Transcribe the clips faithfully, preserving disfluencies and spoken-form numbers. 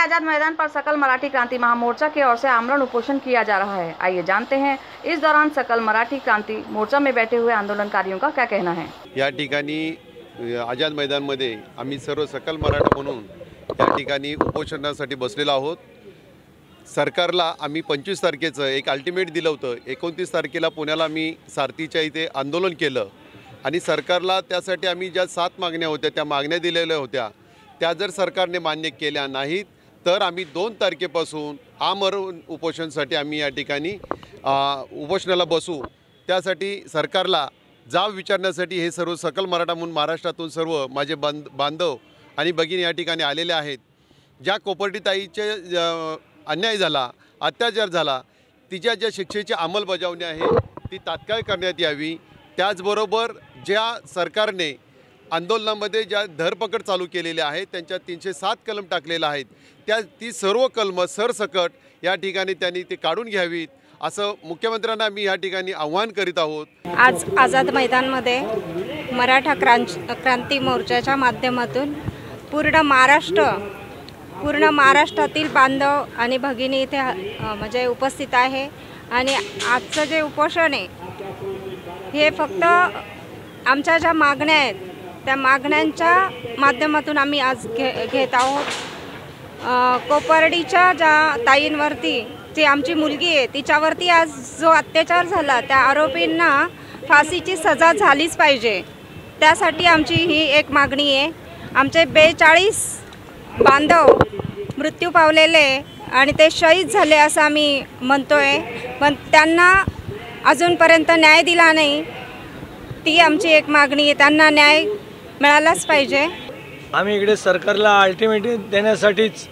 आजाद मैदान पर सकल मराठी क्रांति महामोर्चा की ओर से आमरण उपोषण किया जा रहा है। आइए जानते हैं इस दौरान सकल मराठी क्रांति मोर्चा में बैठे हुए आंदोलनकारियों का क्या कहना है। या ठिकाणी आजाद मैदान मध्ये आम्ही सर्व सकल मराठा म्हणून या ठिकाणी उपोषणासाठी बसलेलो आहोत। सरकारला आम्ही पंचवीस तारखेचं एक अल्टिमेट दिलं होतं। एकोणतीस तारखेला पुण्याला आम्ही सारथीच्या इथे आंदोलन केलं आणि सरकारला त्यासाठी आम्ही ज्या सात मागण्या होत्या त्या मागण्या दिलेल्या होत्या त्या जर सरकारने मान्य केल्या नाहीत तर आम्ही दोन तारखेपासून आमरण उपोषणासाठी आम्ही या ठिकाणी उपोषणाला बसू। त्यासाठी सरकारला जाब विचारण्यासाठी हे सर्व सकल मराठा म्हणून महाराष्ट्रातून सर्व माझे बांधव आणि भगिनी या ठिकाणी आलेले आहेत। ज्या कोपर्डीताईचे अन्याय झाला, अत्याचार झाला, तिच्या ज्या शिक्षेची अंमलबजावणी आहे ती तात्काळ करण्यात यावी। त्याचबरोबर ज्या सरकारने आंदोलनामध्ये ज्या धरपकड चालू केलेल्या आहेत त्यांच्या तीनशे सात कलम टाकलेले आहेत त्या ती सर्व कलम सरसकट या ठिकाणी त्यांनी ते काढून घ्यावीत असं मुख्यमंत्र्यांना मी या ठिकाणी आव्हान करीत आहोत। आज आझाद मैदानमध्ये मराठा क्रांती मोर्चाच्या माध्यमातून पूर्ण महाराष्ट्र पूर्ण महाराष्ट्रातील बांधव आणि भगिनी इथे म्हणजे उपस्थित आहे आणि आजचं जे उपोषण आहे हे फक्त आमच्या ज्या मागण्या आहेत त्या मागण्यांच्या माध्यमातून आम्ही आज घे घेत आहोत। कोपर्डीच्या ज्या ताईंवरती जी आमची मुलगी आहे तिच्यावरती आज जो अत्याचार झाला त्या आरोपींना फाशीची सजा झालीच पाहिजे। त्यासाठी आमची ही एक मागणी आहे। आमचे बेचाळीस बांधव मृत्यू पावलेले आणि ते शहीद झाले असं आम्ही म्हणतोय, पण त्यांना अजूनपर्यंत न्याय दिला नाही। ती आमची एक मागणी आहे, त्यांना न्याय मिळालाच पाहिजे। आम्ही इकडे सरकारला अल्टिमेटम देण्यासाठीच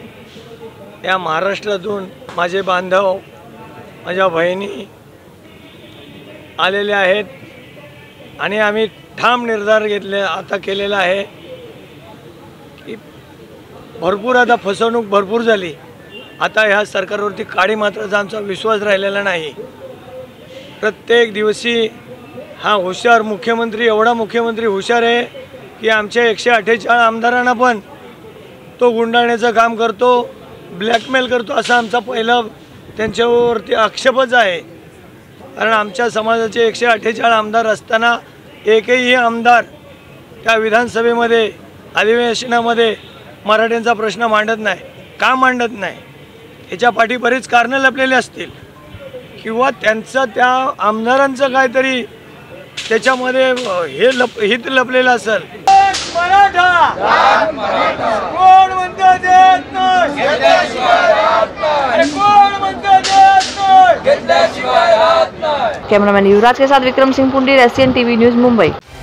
या महाराष्ट्रातून माझे बांधव माझ्या बहिणी आलेले आहेत आणि आम्ही ठाम निर्धार घेतले आता केलेला आहे की भरपूर आता फसवणूक भरपूर झाली। आता ह्या सरकारवरती काडी मात्राचा आमचा विश्वास राहिलेला नाही। प्रत्येक दिवशी हा हुशार मुख्यमंत्री एवढा मुख्यमंत्री हुशार आहे की आमच्या एकशे अठ्ठेचाळीस आमदारांना पण तो गुंडाळण्याचं काम करतो, ब्लॅकमेल करतो असा आमचा पहिला त्यांच्यावरती आक्षेपच आहे। कारण आमच्या समाजाचे एकशे अठ्ठेचाळीस आमदार असताना एकही आमदार त्या विधानसभेमध्ये अधिवेशनामध्ये मराठ्यांचा प्रश्न मांडत नाही। का मांडत नाही याच्या पाठी बरीच कारणं लपलेली असतील किंवा त्यांचं त्या आमदारांचं काहीतरी त्याच्यामध्ये हे लप हित लपलेलं असेल। कैमरामैन युवराज के साथ Vikram Singh Pundi, S C N TV news, Mumbai.